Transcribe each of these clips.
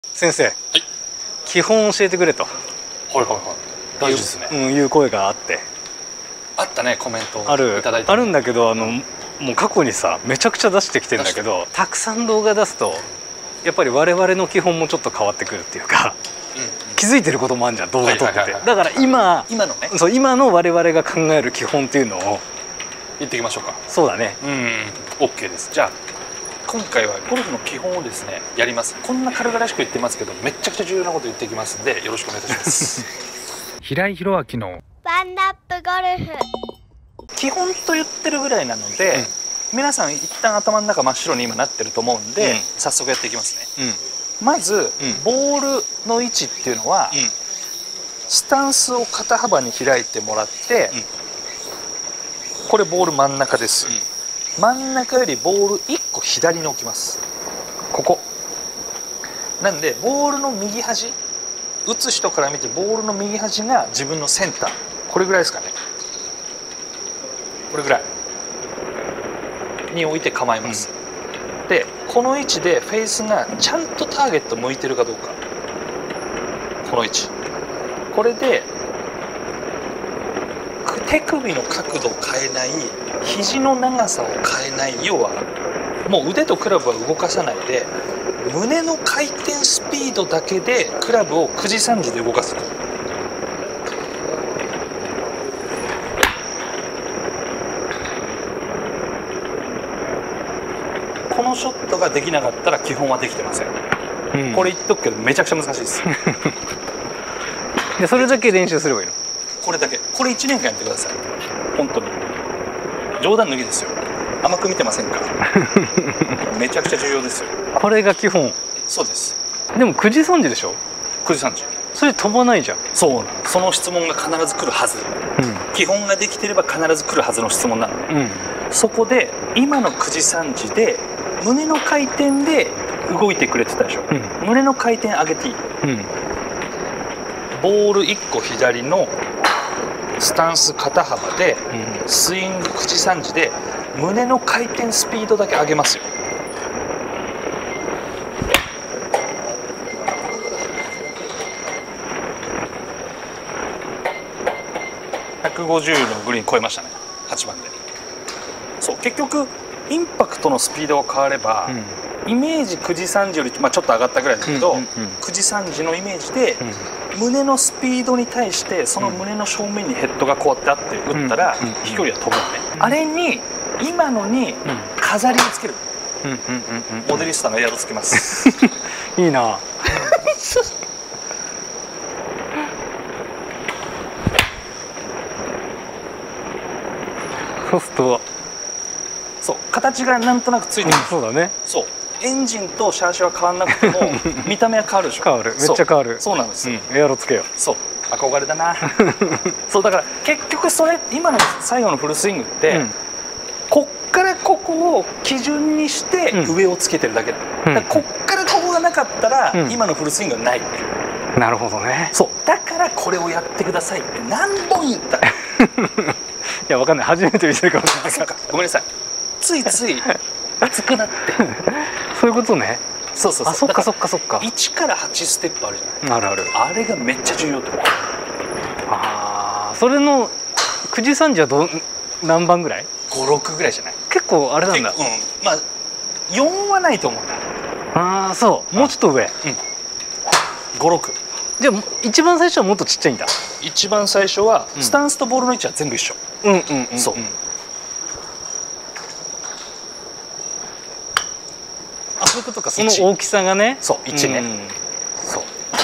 先生、はい、基本教えてくれと。 はいはいはい。大事ですね。 いう声があって。 あったね、コメントあるいただいて。 あるんだけど、もう過去にさめちゃくちゃ出してきてるんだけど、たくさん動画出すとやっぱり我々の基本もちょっと変わってくるっていうか、気づいてることもあるじゃん、動画撮ってて。だから今のね、そう今の我々が考える基本っていうのを言っていきましょうか。 そうだね。 OK です。じゃあ今回はゴルフの基本をですねやります。こんな軽々しく言ってますけど、めちゃくちゃ重要なこと言っていきますんで、よろしくお願いいたします平井宏明のワンナップゴルフ。 基本と言ってるぐらいなので、皆さん一旦頭の中真っ白に今なってると思うんで、早速やっていきますね。まず、ボールの位置っていうのは、スタンスを肩幅に開いてもらって、これボール真ん中です、真ん中よりボール1個左に置きます。ここなんで、ボールの右端、打つ人から見てボールの右端が自分のセンター、これぐらいですかね。これぐらいに置いて構います、でこの位置でフェースがちゃんとターゲット向いてるかどうか、この位置、これで手首の角度を変えない、肘の長さを変えない、要はもう腕とクラブは動かさないで、胸の回転スピードだけでクラブを9時3時で動かすと。このショットができなかったら基本はできてません、これ言っとくけどめちゃくちゃ難しいですでそれだけ練習すればいいの？ これだけ、これ1年間やってください。本当に冗談抜きですよ。甘く見てませんからめちゃくちゃ重要ですよ。 これが基本。 そうです。 でも9時3時でしょ。 9時3時、 それ飛ばないじゃん。 そうなの。その質問が必ず来るはず、基本ができてれば必ず来るはずの質問なので、そこで今の9時3時で胸の回転で動いてくれてたでしょ、胸の回転上げていい、ボール1個左のスタンス肩幅で、スイング9時3時で胸の回転スピードだけ上げますよ。150のグリーン超えましたね、8番で。そう、結局インパクトのスピードが変われば、イメージ9時3時より、ちょっと上がったぐらいだけど、9時3時のイメージで、胸のスピードに対してその胸の正面にヘッドがこうやってあって打ったら飛距離は飛ぶのね、あれに今のに飾りをつける、モデリスタのエアロつけますいいなそうすると、 そう、形がなんとなくついてる、 そうだね。 そう、エンジンとシャーシは変わんなくても見た目は変わるでしょ。 変わる、めっちゃ変わる。 そうなんです、 エアロつけよう。 そう、憧れだなそうだから結局それ、今の最後のフルスイングって、こっからここを基準にして上をつけてるだけだ、だからこっからここがなかったら、今のフルスイングはないっていう。 なるほどね。 そうだからこれをやってくださいって何本言ったらいや、わかんない、初めて見せるかもしれないから。 ごめんなさい、ついつい熱くなってそういうことね。 そうそうそう、 あ、そっかそっかそっか。 1から8ステップあるじゃない。 あるある。 あれがめっちゃ重要と思う。 ああ、それの9時3時は何番ぐらい ？5、6ぐらいじゃない？ 結構あれなんだ。 まあ4はないと思うな。 ああ、そう、もうちょっと上。 5、6。 じゃあ一番最初はもっとちっちゃいんだ。 一番最初はスタンスとボールの位置は全部一緒。そう。 あ、そういうことか。その大きさがね。 そう、1ね。そう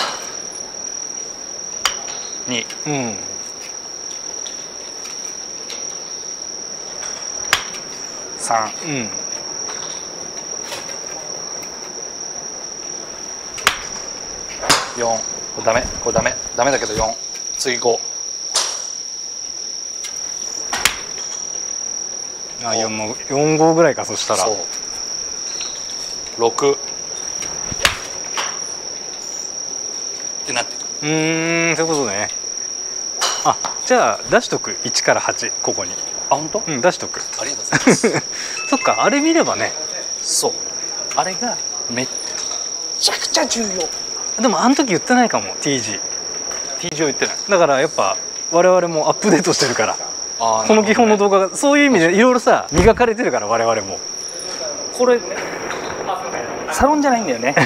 。2。3。4。これダメ、これダメ、ダメだけど4。次5。 あ、4号ぐらいか、そしたら。 そう。6ってなってくる。 そういうことね。あ、じゃあ出しとく、1から8ここに。 あ、本当？ 出しとく。 ありがとうございますそっか、あれ見ればね。 そう、あれがめっちゃくちゃ重要。 でもあの時言ってないかも T 字 T 字を言ってない。 だからやっぱ我々もアップデートしてるから、 ここの基本の動画がそういう意味でいろいろさ磨かれてるから我々も。 これサロンじゃないんだよね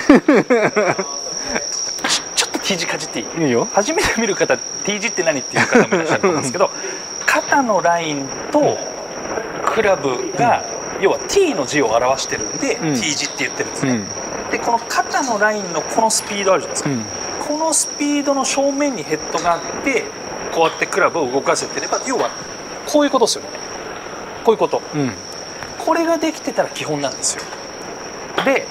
ちょっと T 字かじっていい？ いいよ。 初めて見る方 T 字って何っていう方もいらっしゃると思うんですけど肩のラインとクラブが要は T の字を表してるんで、 うん、 T 字って言ってるんですね、でこの肩のラインのこのスピードあるじゃないですか、このスピードの正面にヘッドがあってこうやってクラブを動かせてれば要はこういうことですよね。こういうこと、これができてたら基本なんですよ。で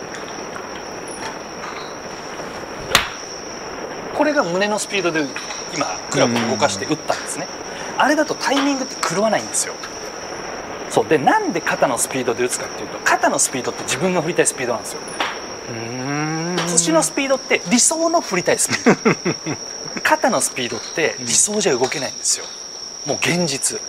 これが胸のスピードで今クラブを動かして打ったんですね、あれだとタイミングって狂わないんですよ。そうでなんで肩のスピードで打つかっていうと肩のスピードって自分が振りたいスピードなんですよ。腰のスピードって理想の振りたいスピード肩のスピードって理想じゃ動けないんですよ。もう現実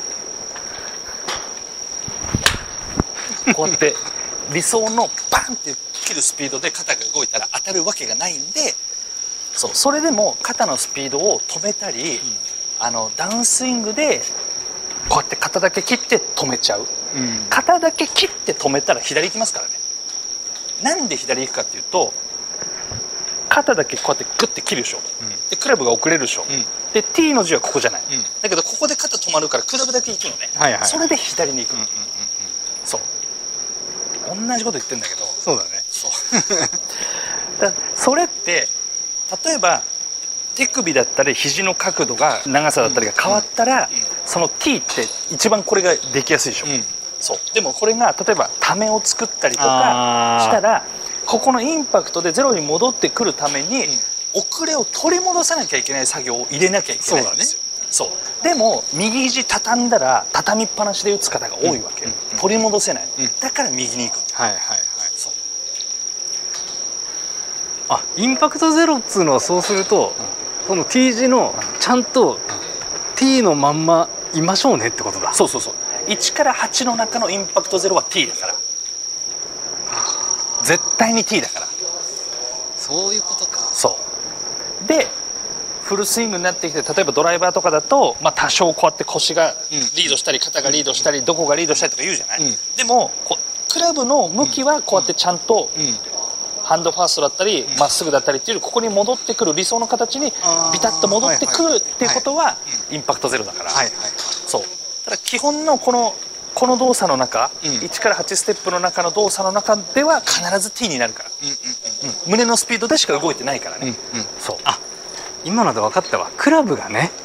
こうやって理想のバンって切るスピードで肩が動いたら当たるわけがないんで、それでも肩のスピードを止めたり、ダウンスイングでこうやって肩だけ切って止めちゃう、肩だけ切って止めたら左行きますからね。なんで左行くかっていうと肩だけこうやってグッて切るでしょ、でクラブが遅れるでしょ、で T の字はここじゃない、だけどここで肩止まるからクラブだけ行くのね、それで左に行く、そう同じこと言ってんだけど、 そうだね。 そうだそれって例えば手首だったり肘の角度が長さだったりが変わったら、その T って一番これができやすいでしょ、そうでもこれが例えばためを作ったりとかしたらここのインパクトでゼロに戻ってくるために、遅れを取り戻さなきゃいけない作業を入れなきゃいけないんですよ。そうでも右肘畳んだら畳みっぱなしで打つ方が多いわけ、取り戻せない、だから右に行く、そうインパクトゼロっつうのはそうすると、この T 字のちゃんと T のまんまいましょうねってことだ。 そう1から8の中のインパクトゼロは T だから、絶対に T だから。 そういうことか。 そうでフルスイングになってきて、例えばドライバーとかだと、多少こうやって腰がリードしたり肩がリードしたりどこがリードしたりとか言うじゃない、でもクラブの向きはこうやってちゃんとハンドファーストだったりまっすぐだったりっていうここに戻ってくる理想の形にビタッと戻ってくるっていうことはインパクトゼロだから、そうただ基本のこの動作の中、1から8ステップの中の動作の中では必ず T になるから、胸のスピードでしか動いてないからね、そう今ので分かったわ。クラブがね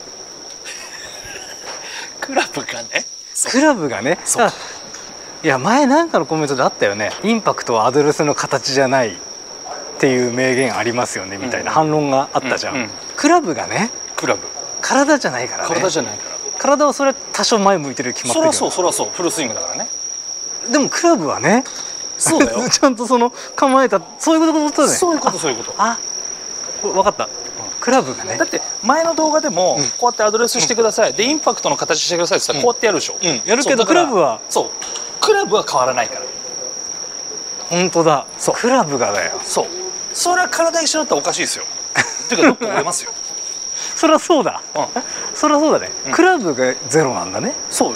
クラブがねクラブがね、いや前なんかのコメントであったよね、インパクトはアドレスの形じゃないっていう名言ありますよねみたいな反論があったじゃん、クラブがね、 クラブ体じゃないからね。 体じゃないから、 体はそれは多少前向いてる決まってるけど、 そらそうフルスイングだからね。 でもクラブはね、 そうだよちゃんとその構えた、そういうことだね。 そういうこと分かった、クラブがね。 だって前の動画でもこうやってアドレスしてください、でインパクトの形してくださいって言ったらこうやってやるでしょ、 やるけどクラブはクラブは変わらないから。 本当だ、クラブがだよ。 それは体一緒だったらおかしいですよっていうかどっか折れますよそりゃそうだ、そりゃそうだね、クラブがゼロなんだね。 そう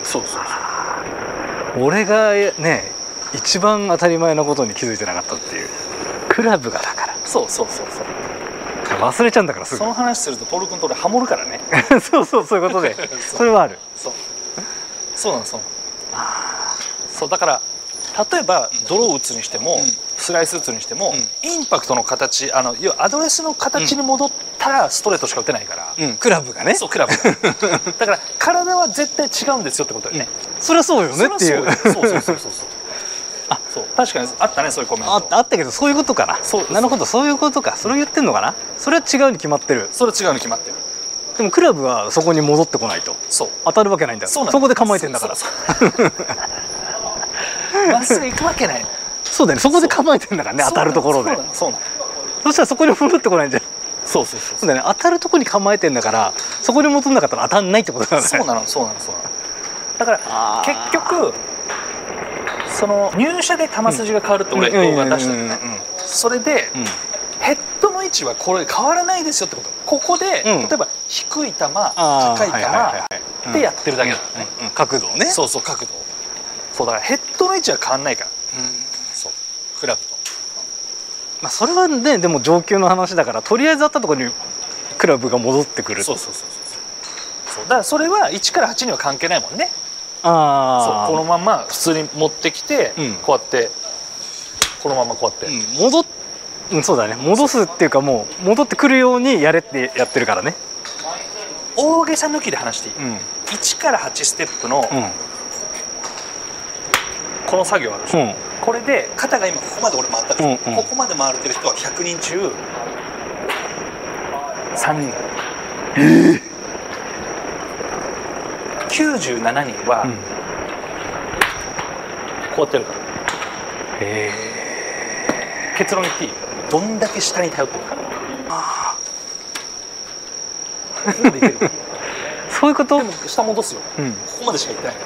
俺がね一番当たり前なことに気づいてなかったっていう、クラブがだから。 そう忘れちゃうんだからすぐ。 その話するとトール君と俺ハモるからねそういうことでそれはある。 そうだから例えばドロー打つにしても、スライス打つにしても、インパクトの形、要はアドレスの形に戻ったらストレートしか打てないから、 クラブがね。 クラブがだから体は絶対違うんですよってことだよね、 そりゃそうよねっていう。 そう確かにあったね、そういうコメントあったけど、そういうことかな。なるほど、そういうことか。それを言ってんのかな。それは違うに決まってる。 それは違うに決まってる。 でもクラブはそこに戻ってこないと当たるわけないんだ。そこで構えてんだから。 まっすぐ行くわけない。 そうだね、そこで構えてんだからね、当たるところで。そしたらそこに戻ってこないんじゃん。そうだね、当たるとこに構えてんだから、そこに戻んなかったら当たんないってことだね。そうなのだから結局その入射で球筋が変わるって俺動画出したよね。それでヘッドの位置値はこれ変わらないですよってこと。ここで、例えば低い球高い球でやってるだけだからね。 角度をね。 そうそう、角度。そうだからヘッドの位置は変わんないから。そうクラブと。 まあそれはね、でも上級の話だから、とりあえずあったところにクラブが戻ってくる。 そうそうそうそう。だからそれは1から8には関係ないもんね。 ああ、 そう、このまま普通に持ってきて、こうやってこのままこうやって、 そうだね、戻すっていうか、もう戻ってくるようにやれってやってるからね。 大げさ抜きで話していい、1から8ステップの、この作業あるでしょ、これで肩が今ここまで俺回ったでしょ、ここまで回れてる人は100人中3人だよ。97人は、こうやってるから。結論言っていい？どんだけ下に頼ってるか。もうできる。 そういうこと？ でも下戻すよ。ここまでしか行ってないから。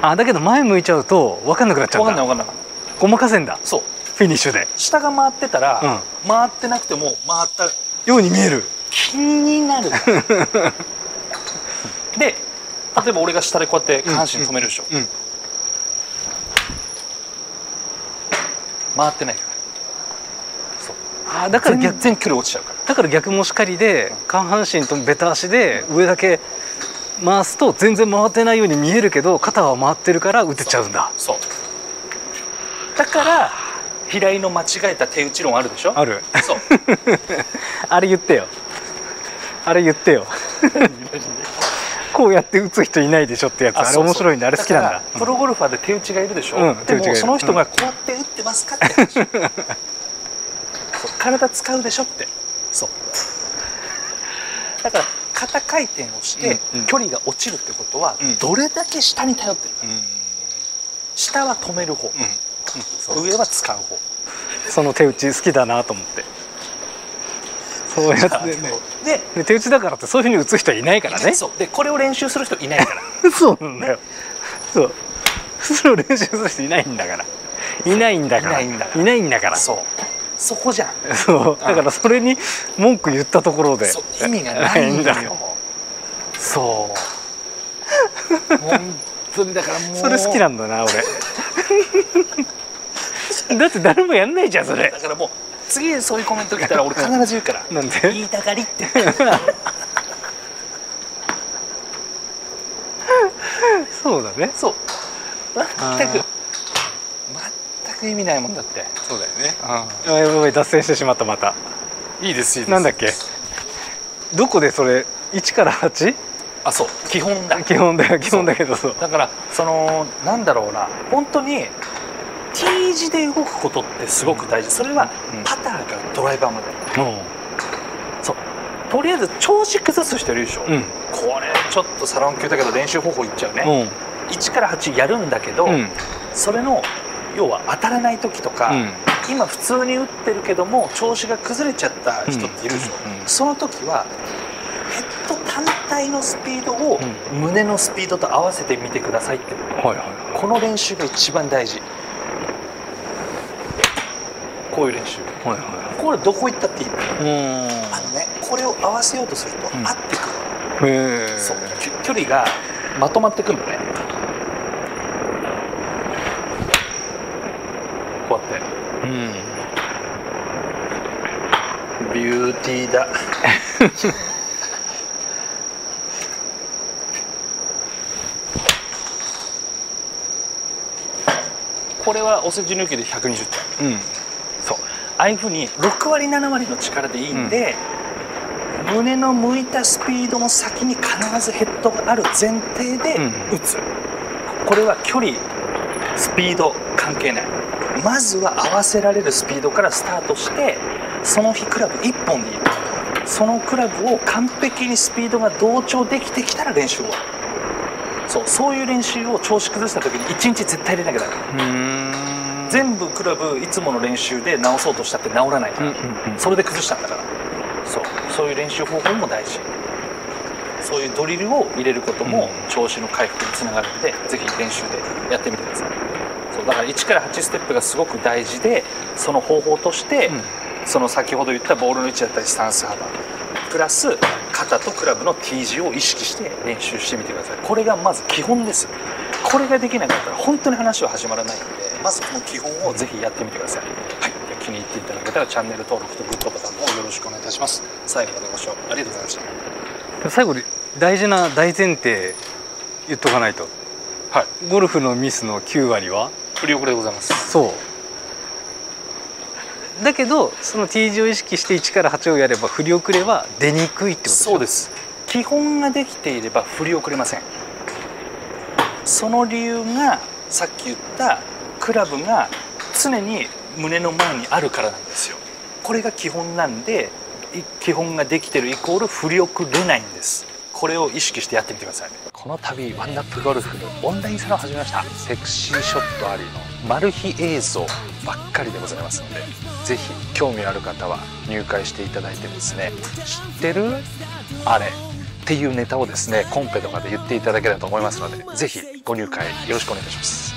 あ、だけど前向いちゃうと分かんなくなっちゃうんだ。 分かんない。 ごまかせんだ。 そう。 フィニッシュで。 下が回ってたら、回ってなくても回ったように見える。 気になる。で、例えば俺が下でこうやって下半身止めるでしょ。回ってないから。そう。あ、だから全然距離落ちちゃうから。 だから逆もしかりで、下半身とベタ足で上だけ回すと全然回ってないように見えるけど、肩は回ってるから打てちゃうんだ。 そう。だから平井の間違えた手打ち論あるでしょ。 ある。 そう。 あれ言ってよ。あれ言ってよ。こうやって打つ人いないでしょってやつ。あれ面白いんだ。あれ好きなんだ。 プロゴルファーで手打ちがいるでしょ。でもその人がこうやって打ってますかって話。体使うでしょって。そう。だから肩回転をして距離が落ちるってことはどれだけ下に頼ってるか。下は止める方、上は使う方。 その手打ち好きだなと思って。そうやってね。で手打ちだからってそういうふうに打つ人はいないからね。 そうで、これを練習する人いないから。 そうなんだよ。そう。それを練習する人いないんだから。いないんだから。いないんだから。 そう。そこじゃん。 そう。だからそれに文句言ったところで意味がないんだよ。そう。本当にだからもう。 それ好きなんだな俺。だって誰もやんないじゃんそれ。 だからもう次そういうコメント来たら俺必ず言うから。 なんで？ 言いたがりって。 そうだね。 そう。全く意味ないもんだって。 そうだよね。やばい脱線してしまったまた。 いいです。 なんだっけ？どこでそれ1から 8？ あ、そう。基本だ。 基本だよ。基本だけどそう。 だからそのなんだろうな、本当に T 字で動くことってすごく大事。それはパターからドライバーまで。そう。とりあえず調子崩す人いるでしょ。これちょっとサロン級だけど練習方法言っちゃうね。1から8やるんだけど、それの要は当たらない時とか、今普通に打ってるけども調子が崩れちゃった人っているでしょ。その時はヘッド単体のスピードを胸のスピードと合わせてみてくださいって。この練習が一番大事。こういう練習。これどこ行ったっていい。これを合わせようとすると合ってくる。そう、距離がまとまってくるのね。こうやって。ビューティーだ。これはお世辞抜きで120点。そう。ああいうふうに6割7割の力でいいんで、胸の向いたスピードの先に必ずヘッドがある前提で打つ。これは距離スピード関係ない。まずは合わせられるスピードからスタートして、その日クラブ1本でいい。そのクラブを完璧にスピードが同調できてきたら練習終わる。そういう練習を調子崩した時に1日絶対入れなきゃダメ。全部クラブいつもの練習で直そうとしたって直らないから、それで崩したんだから。そういう練習方法も大事。そういうドリルを入れることも調子の回復につながるので、ぜひ練習でやってみてください。だから1から8ステップがすごく大事で、その方法としてその先ほど言ったボールの位置だったりスタンス幅プラス肩とクラブの T 字を意識して練習してみてください。これがまず基本です。これができなかったら本当に話は始まらないので、まずこの基本をぜひやってみてください。はい、気に入っていただけたらチャンネル登録とグッドボタンをよろしくお願いいたします。最後までご視聴ありがとうございました。 最後に大事な大前提言っとかないと。 はい、 ゴルフのミスの9割は振り遅れでございます。 そうだけど、その T 字を意識して1から8をやれば振り遅れは出にくいってことですか？ そうです。基本ができていれば振り遅れません。その理由がさっき言ったクラブが常に胸の前にあるからなんですよ。これが基本なんで、基本ができてるイコール振り遅れないんです。これを意識してやってみてください。この度ワンダップゴルフオンラインサロンを始めました。セクシーショットありのマル秘映像ばっかりでございますので、ぜひ興味ある方は入会していただいてですね、知ってるあれっていうネタをですねコンペとかで言っていただければと思いますので、ぜひご入会よろしくお願いいたします。